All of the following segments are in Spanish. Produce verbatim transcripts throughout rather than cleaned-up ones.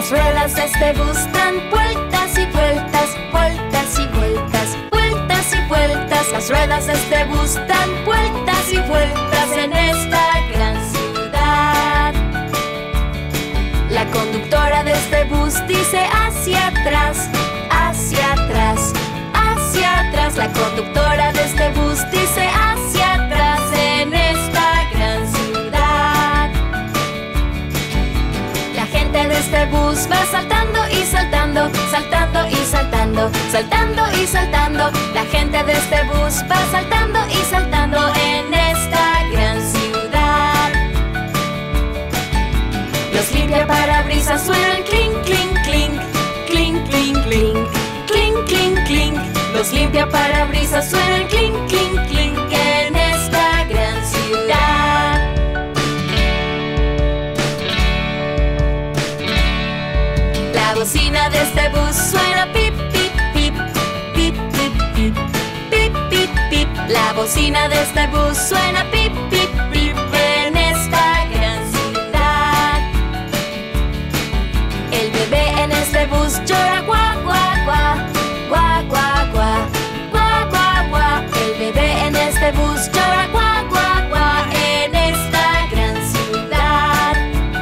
Las ruedas de este bus dan vueltas y vueltas, vueltas y vueltas, vueltas y vueltas. Las ruedas de este bus dan vueltas y vueltas en esta gran ciudad. La conductora de este bus dice hacia atrás, hacia atrás, hacia atrás. La conductora de este bus dice hacia atrás en esta gran ciudad. La gente de este bus va saltando y saltando, saltando y saltando, saltando y saltando. La gente de este bus va saltando y saltando en esta gran ciudad. Los limpiaparabrisas suenan clink, clink, clink, clink, clink, clink, clink, clink, clink. Los limpiaparabrisas suenan clink, clink, clink en esta gran ciudad. La bocina de este bus suena pip, pip, pip, pip, pip, pip, pip, pip, pip. La bocina de este bus suena pip, pip, pip en esta gran ciudad. El bebé en este bus llora guau, guau, guau, guau, guau, guau, guau, guau, guau. El bebé en este bus llora guau, guau, guau en esta gran ciudad.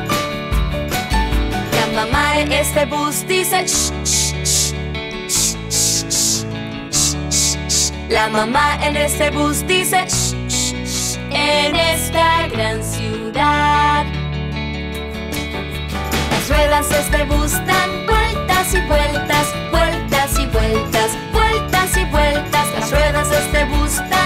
La mamá en este bus dice shh, shh, shh, shh, shh, shh, shh, shh. La mamá en este bus dice shh, shh, shh, en esta gran ciudad. Las ruedas de este bus dan vueltas y vueltas, vueltas y vueltas, vueltas y vueltas. Las ruedas de este bus dan